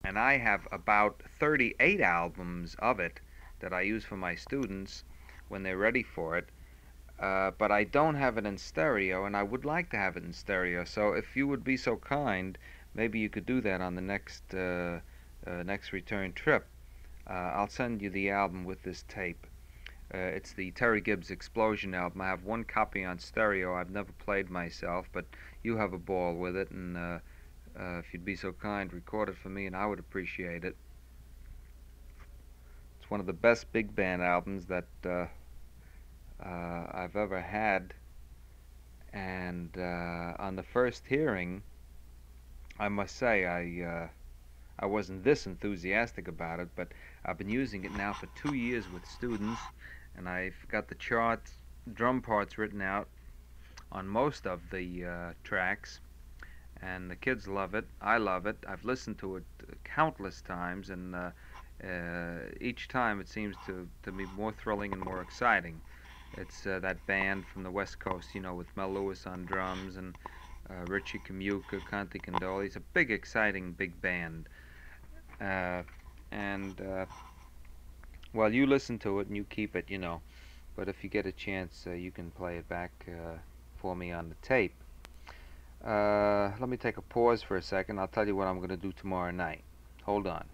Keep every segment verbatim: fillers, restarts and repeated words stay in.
and I have about thirty-eight albums of it that I use for my students when they're ready for it. Uh, but I don't have it in stereo, and I would like to have it in stereo. So if you would be so kind, maybe you could do that on the next uh, uh, next return trip. Uh, I'll send you the album with this tape. Uh, it's the Terry Gibbs Explosion album. I have one copy on stereo. I've never played myself, but you have a ball with it, and uh, uh, if you'd be so kind, record it for me, and I would appreciate it. It's one of the best big band albums that uh, uh, I've ever had, and uh, on the first hearing, I must say I uh, I wasn't this enthusiastic about it, but I've been using it now for two years with students, and I've got the charts, drum parts written out on most of the uh, tracks, and the kids love it. I love it. I've listened to it countless times, and uh, uh, each time it seems to, to be more thrilling and more exciting. It's uh, that band from the West Coast, you know, with Mel Lewis on drums and uh, Richie Camuca, Conti Condoli. It's a big, exciting, big band. Uh, and, uh, well, you listen to it and you keep it, you know. But if you get a chance, uh, you can play it back uh, for me on the tape. Uh, let me take a pause for a second. I'll tell you what I'm going to do tomorrow night. Hold on.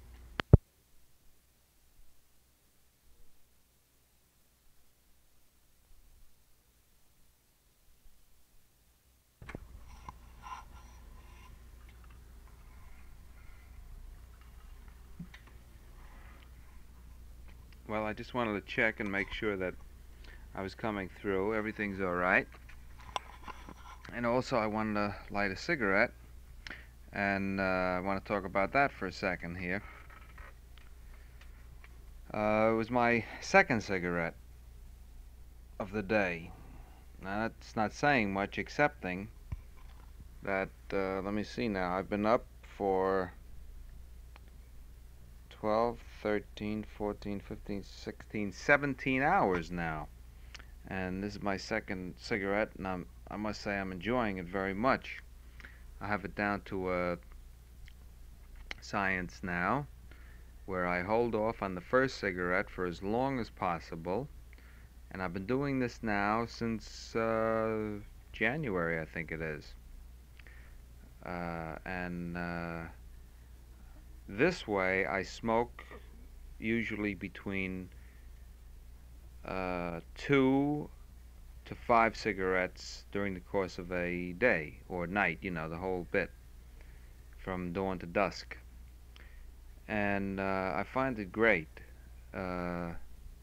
Well, I just wanted to check and make sure that I was coming through. Everything's all right. And also, I wanted to light a cigarette, and uh, I want to talk about that for a second here. Uh, it was my second cigarette of the day. Now, that's not saying much, excepting that, uh, let me see now, I've been up for twelve, thirteen, fourteen, fifteen, sixteen, seventeen hours now. And this is my second cigarette, and I'm, I must say I'm enjoying it very much. I have it down to a science now, where I hold off on the first cigarette for as long as possible. And I've been doing this now since uh, January, I think it is. Uh, and uh, this way I smoke usually between uh, two to five cigarettes during the course of a day or night, you know, the whole bit, from dawn to dusk. And uh, I find it great. Uh,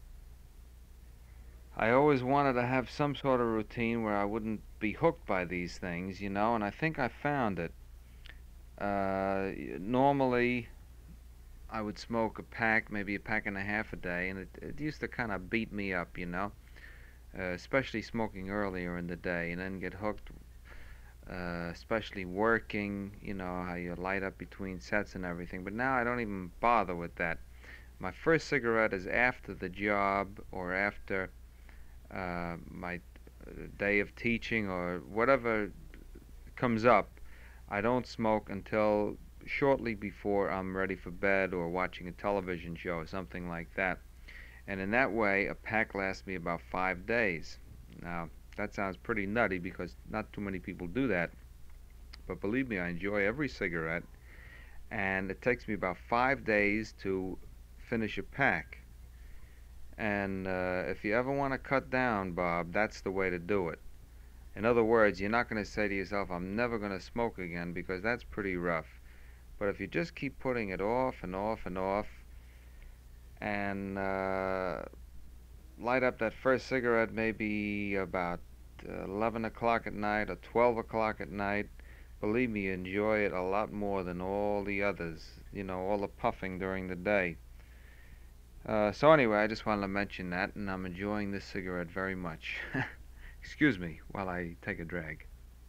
I always wanted to have some sort of routine where I wouldn't be hooked by these things, you know, and I think I found it. Uh, normally, I would smoke a pack, maybe a pack and a half a day, and it, it used to kind of beat me up, you know, uh, especially smoking earlier in the day, and then get hooked, uh, especially working, you know, how you light up between sets and everything. But now I don't even bother with that. My first cigarette is after the job or after uh, my day of teaching or whatever comes up. I don't smoke until shortly before I'm ready for bed or watching a television show or something like that. And in that way, a pack lasts me about five days. Now, that sounds pretty nutty because not too many people do that. But believe me, I enjoy every cigarette. And it takes me about five days to finish a pack. And uh, if you ever want to cut down, Bob, that's the way to do it. In other words, you're not going to say to yourself, I'm never going to smoke again, because that's pretty rough. But if you just keep putting it off and off and off, and uh, light up that first cigarette maybe about eleven o'clock at night or twelve o'clock at night, believe me, you enjoy it a lot more than all the others, you know, all the puffing during the day. Uh, so anyway, I just wanted to mention that, and I'm enjoying this cigarette very much. Excuse me while I take a drag.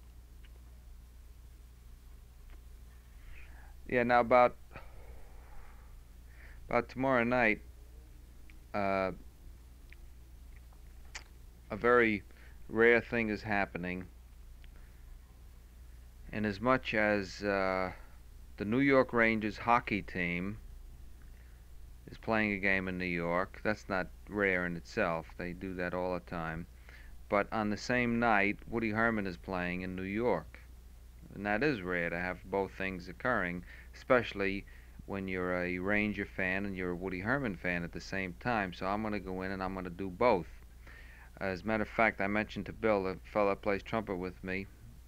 Yeah, now about about tomorrow night, uh, a very rare thing is happening. In as much as uh, the New York Rangers hockey team is playing a game in New York. That's not rare in itself. They do that all the time. But on the same night, Woody Herman is playing in New York. And that is rare to have both things occurring, especially when you're a Ranger fan and you're a Woody Herman fan at the same time. So I'm going to go in and I'm going to do both. As a matter of fact, I mentioned to Bill, the fellow that plays trumpet with me,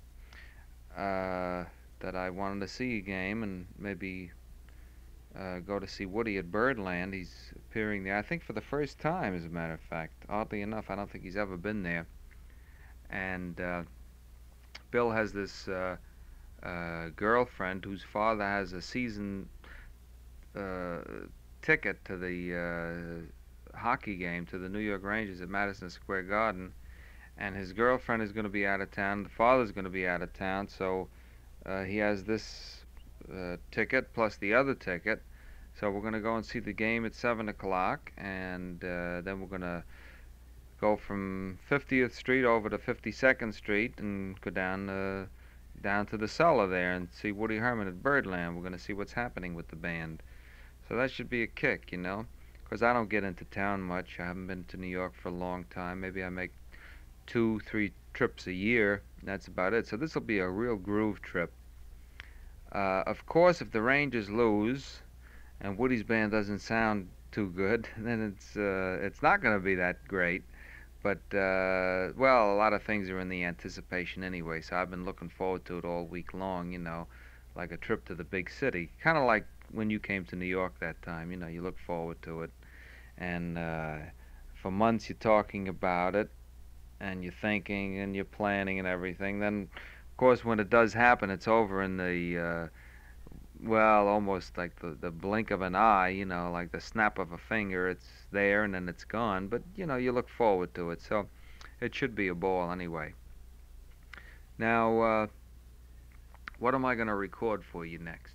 uh, that I wanted to see a game and maybe uh, go to see Woody at Birdland. He's appearing there, I think, for the first time, as a matter of fact. Oddly enough, I don't think he's ever been there. And uh, Bill has this uh, uh, girlfriend whose father has a season uh, ticket to the uh, hockey game, to the New York Rangers at Madison Square Garden. And his girlfriend is going to be out of town. The father's going to be out of town, so uh, he has this uh, ticket plus the other ticket. So we're going to go and see the game at seven o'clock, and uh, then we're going to go from fiftieth Street over to fifty-second Street and go down uh, down to the cellar there and see Woody Herman at Birdland. We're going to see what's happening with the band. So that should be a kick, you know, because I don't get into town much. I haven't been to New York for a long time. Maybe I make two, three trips a year. That's about it. So this will be a real groove trip. Uh, of course, if the Rangers lose and Woody's band doesn't sound too good, then it's uh, it's not going to be that great. But uh, well, a lot of things are in the anticipation anyway. So I've been looking forward to it all week long. You know, like a trip to the big city, kind of like when you came to New York that time. You know, you look forward to it, and uh, for months you're talking about it, and you're thinking and you're planning and everything. Then, of course, when it does happen, it's over in the, uh, well, almost like the, the blink of an eye, you know, like the snap of a finger. It's there and then it's gone. But, you know, you look forward to it. So it should be a ball anyway. Now, uh, what am I going to record for you next?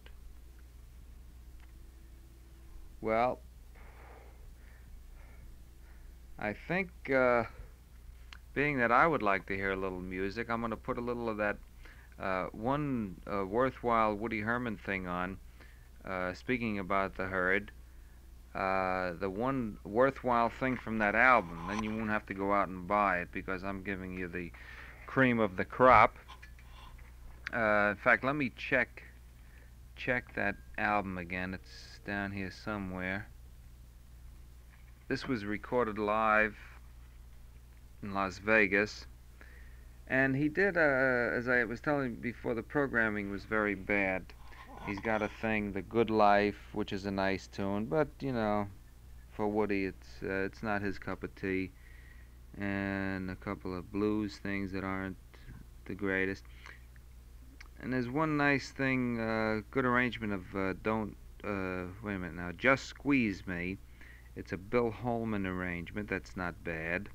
Well, I think... Uh, being that I would like to hear a little music, I'm going to put a little of that uh, one uh, worthwhile Woody Herman thing on. Uh, speaking about the herd, uh, the one worthwhile thing from that album, then you won't have to go out and buy it because I'm giving you the cream of the crop. Uh, in fact, let me check check that album again. It's down here somewhere. This was recorded live in Las Vegas, and he did, uh, as I was telling you before, the programming was very bad. He's got a thing, The Good Life, which is a nice tune, but, you know, for Woody, it's uh, it's not his cup of tea, and a couple of blues things that aren't the greatest. And there's one nice thing, uh, good arrangement of uh, Don't, uh, wait a minute now, Just Squeeze Me. It's a Bill Holman arrangement, that's not bad.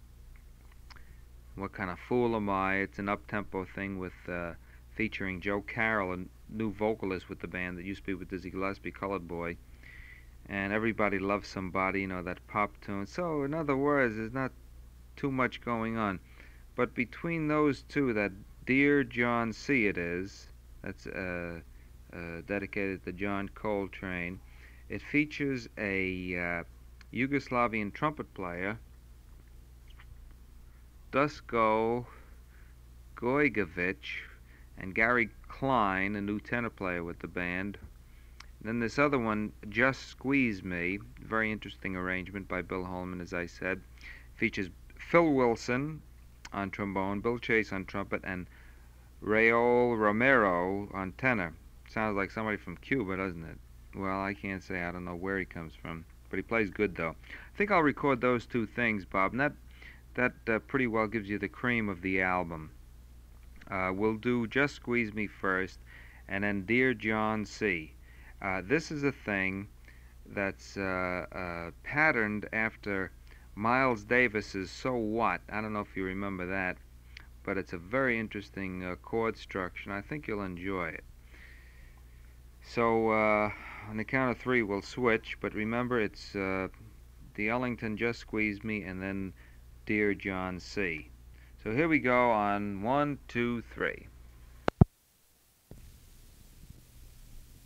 What Kind of Fool Am I? It's an up-tempo thing with uh, featuring Joe Carroll, a new vocalist with the band that used to be with Dizzy Gillespie, Colored Boy. And Everybody Loves Somebody, you know, that pop tune. So, in other words, there's not too much going on. But between those two, that Dear John C. it is, that's uh, uh, dedicated to John Coltrane. It features a uh, Yugoslavian trumpet player, Dusko Gojgovic, and Gary Klein, a new tenor player with the band. And then this other one, Just Squeeze Me, very interesting arrangement by Bill Holman, as I said. Features Phil Wilson on trombone, Bill Chase on trumpet, and Raul Romero on tenor. Sounds like somebody from Cuba, doesn't it? Well, I can't say. I don't know where he comes from, but he plays good, though. I think I'll record those two things, Bob, and that That uh, pretty well gives you the cream of the album. Uh, we'll do Just Squeeze Me first, and then Dear John C. Uh, this is a thing that's uh, uh, patterned after Miles Davis's So What. I don't know if you remember that, but it's a very interesting uh, chord structure, and I think you'll enjoy it. So uh, on the count of three, we'll switch, but remember it's uh, the Ellington Just Squeeze Me, and then Dear John C. So here we go on one, two, three.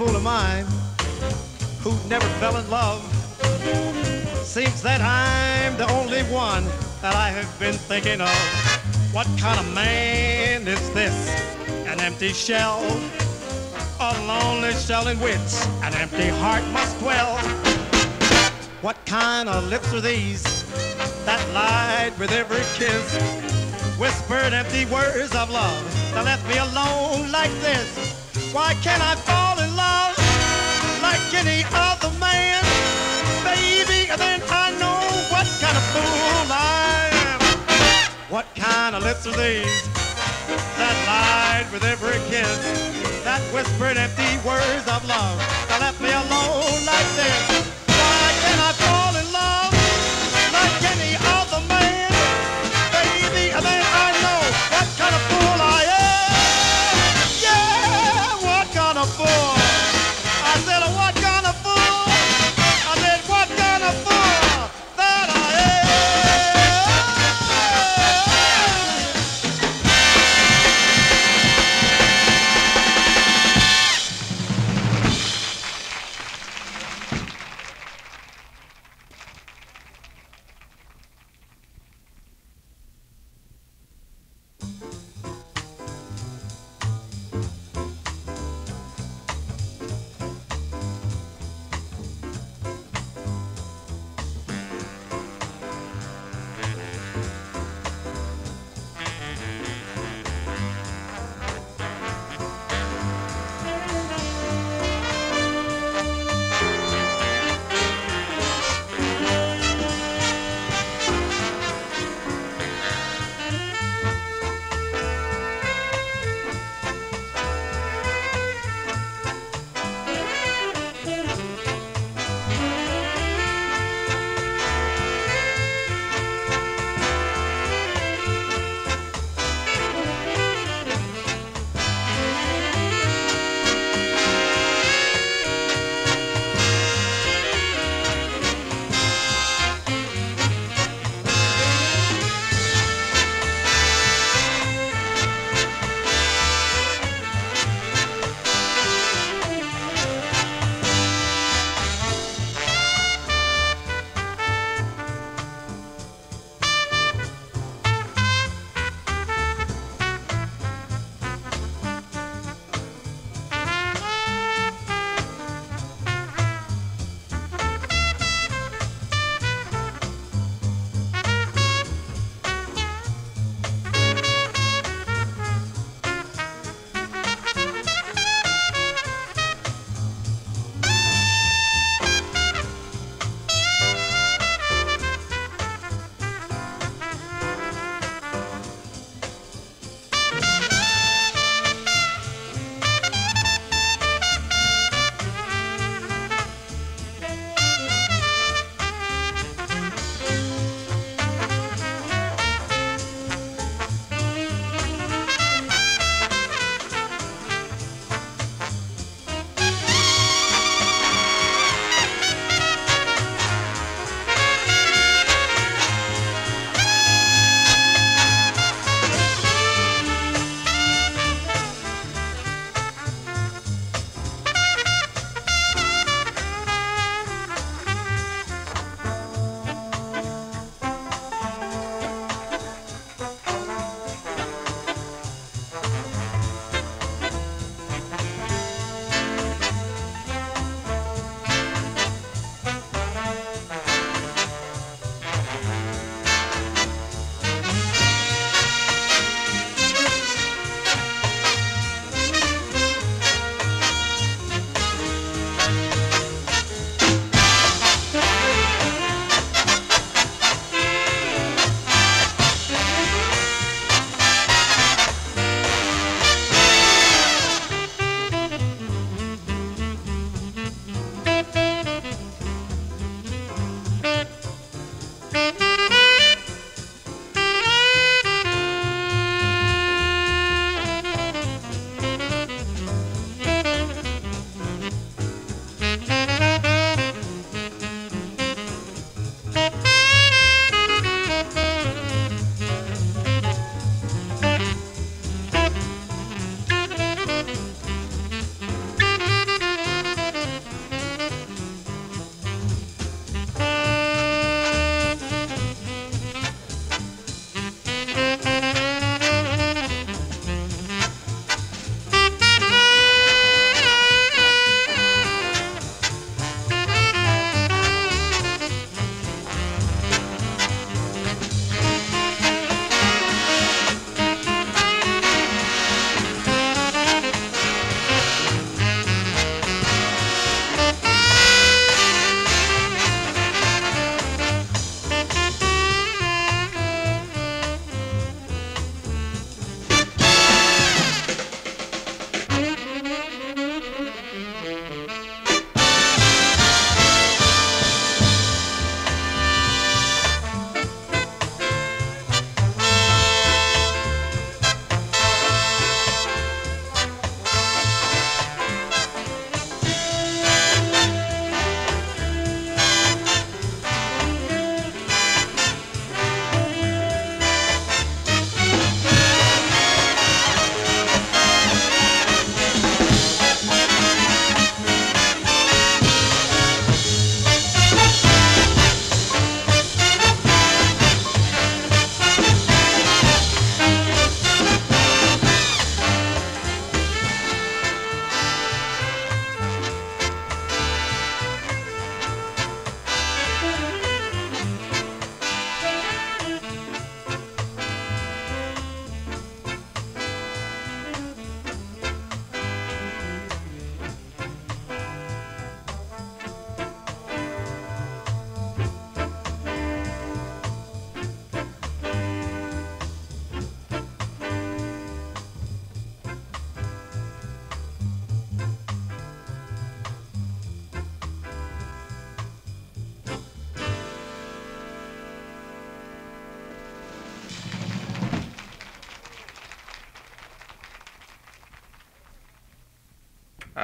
fool of mine who never fell in love. Seems that I'm the only one that I have been thinking of. What kind of man is this? An empty shell, a lonely shell in which an empty heart must dwell. What kind of lips are these that lied with every kiss? Whispered empty words of love that left me alone like this. Why can't I fall in love like any other man, baby? And then I know what kind of fool I am. What kind of lips are these that lied with every kiss, that whispered empty words of love that left me alone like this? Why can't I fall in love like any other man, baby? And then I know what kind of fool I am. Yeah, what kind of fool? I said, what kind of fool? I said, what kind of fool that I am?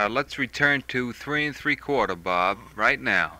Uh, let's return to three and three quarter, Bob, right now.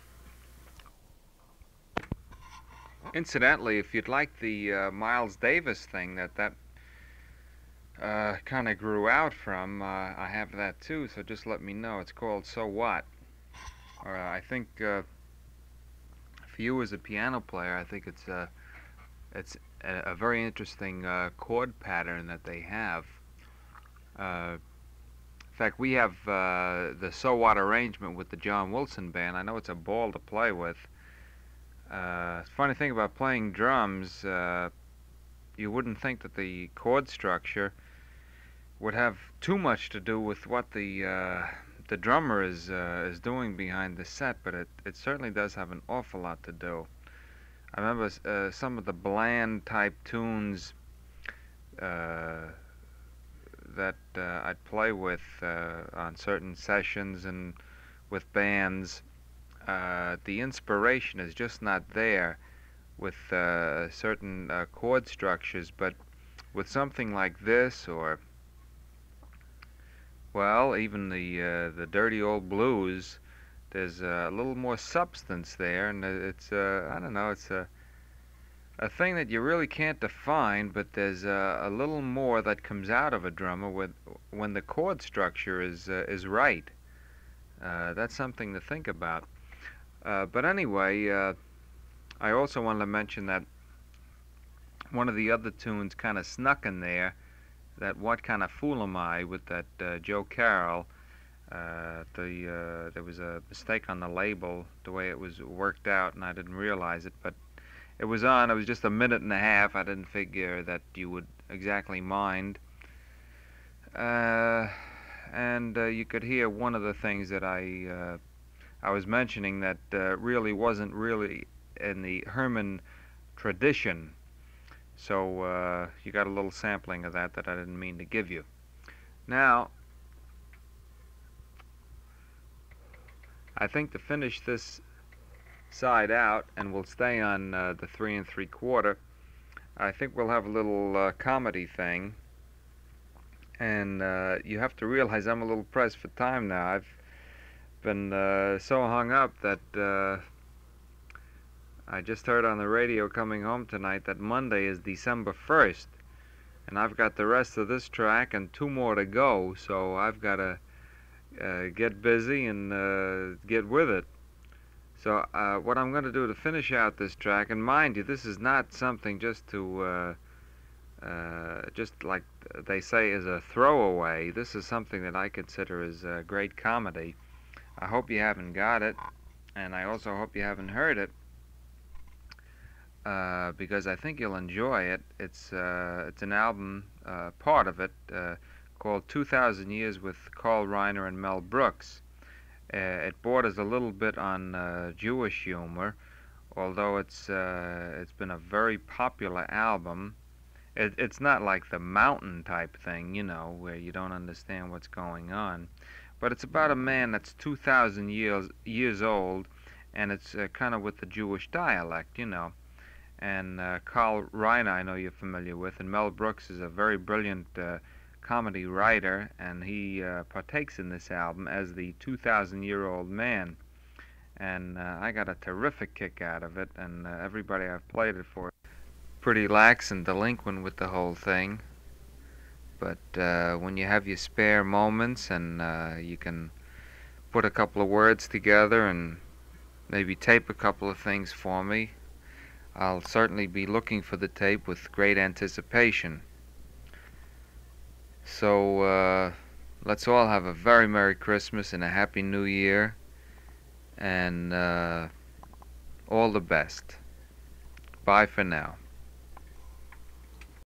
Incidentally, if you'd like the uh, Miles Davis thing that that uh, kind of grew out from, uh, I have that too, so just let me know. It's called So What? Or uh, I think uh, for you as a piano player, I think it's a, it's a, a very interesting uh, chord pattern that they have. Uh, in fact, we have uh, the So What arrangement with the John Wilson Band. I know it's a ball to play with. Uh, funny thing about playing drums, uh, you wouldn't think that the chord structure would have too much to do with what the uh, the drummer is uh, is doing behind the set, but it, it certainly does have an awful lot to do. I remember uh, some of the bland type tunes uh, that uh, I'd play with uh, on certain sessions and with bands. Uh, the inspiration is just not there with uh, certain uh, chord structures, but with something like this, or well, even the uh, the dirty old blues, there's uh, a little more substance there, and it's uh, I don't know, it's a a thing that you really can't define, but there's uh, a little more that comes out of a drummer with when the chord structure is uh, is right. Uh, that's something to think about. Uh, but anyway, uh, I also wanted to mention that one of the other tunes kind of snuck in there, that What Kind of Fool Am I, with that uh, Joe Carroll. Uh, the uh, there was a mistake on the label, the way it was worked out, and I didn't realize it, but it was on. It was just a minute and a half. I didn't figure that you would exactly mind. Uh, and uh, you could hear one of the things that I... Uh, I was mentioning that uh, really wasn't really in the Herman tradition. So uh, you got a little sampling of that that I didn't mean to give you. Now, I think to finish this side out, and we'll stay on uh, the three and three quarter, I think we'll have a little uh, comedy thing. And uh, you have to realize I'm a little pressed for time now. I've been uh, so hung up that uh, I just heard on the radio coming home tonight that Monday is December first, and I've got the rest of this track and two more to go, so I've got to uh, get busy and uh, get with it. So uh, what I'm going to do to finish out this track, and mind you, this is not something just to uh, uh, just like they say is a throwaway. This is something that I consider as a great comedy. I hope you haven't got it, and I also hope you haven't heard it, uh, because I think you'll enjoy it. It's uh, it's an album, uh, part of it, uh, called two thousand Years with Carl Reiner and Mel Brooks. Uh, it borders a little bit on uh, Jewish humor, although it's uh, it's been a very popular album. It, it's not like the Mountain type thing, you know, where you don't understand what's going on. But it's about a man that's two thousand years years old, and it's uh, kind of with the Jewish dialect, you know. And uh, Carl Reiner, I know you're familiar with, and Mel Brooks is a very brilliant uh, comedy writer, and he uh, partakes in this album as the two thousand year old man. And uh, I got a terrific kick out of it, and uh, everybody I've played it for pretty lax and delinquent with the whole thing. But uh, when you have your spare moments and uh, you can put a couple of words together and maybe tape a couple of things for me, I'll certainly be looking for the tape with great anticipation. So uh, let's all have a very Merry Christmas and a Happy New Year, and uh, all the best. Bye for now.